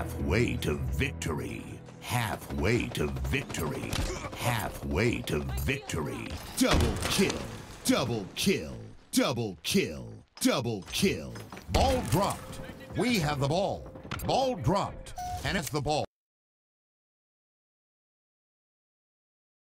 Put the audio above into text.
Halfway to victory. Halfway to victory. Halfway to victory. Double kill. Double kill. Double kill. Double kill. Ball dropped. We have the ball. Ball dropped. And it's the ball.